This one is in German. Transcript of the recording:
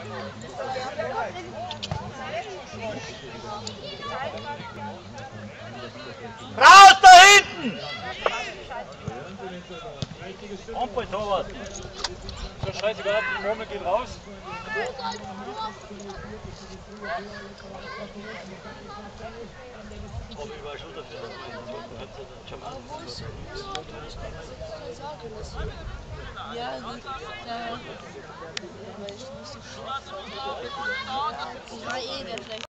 Raus da hinten! Ampel, Torwart. So scheißegal, die Murmel geht raus. Aber ich war schon dafür, dass man ja, ich war eh der Schlechte.